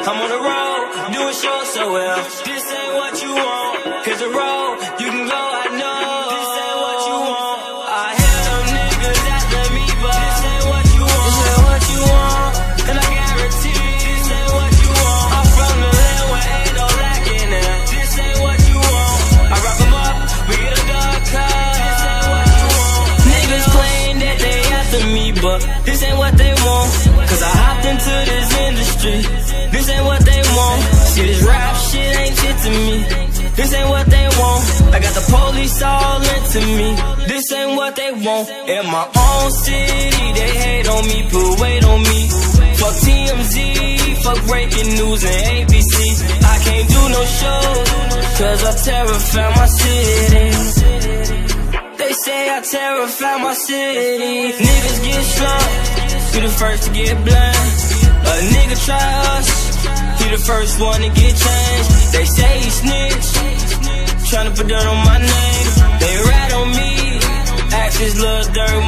I'm on the road, doing shows so well. This ain't what you want. Here's the road, you can go, I know. This ain't what you want. I hear them niggas after me, but this ain't what you want. This ain't what you want, and I guarantee this ain't what you want. I'm from the land where ain't no lacking now. This ain't what you want. I wrap them up, we get a dark car. This ain't what you want. Niggas claim that they after me, but this ain't what they want. Cause I hopped into this industry. This ain't what they want. See, this rap shit ain't shit to me. This ain't what they want. I got the police all into me. This ain't what they want. In my own city, they hate on me, put weight on me. Fuck TMZ, fuck breaking news and ABC. I can't do no shows, cause I terrify my city. They say I terrify my city. Niggas get slumped, be the first to get blind. A nigga try us, he the first one to get changed. They say he snitch, tryna put dirt on my name. They rat on me, ask his little dirt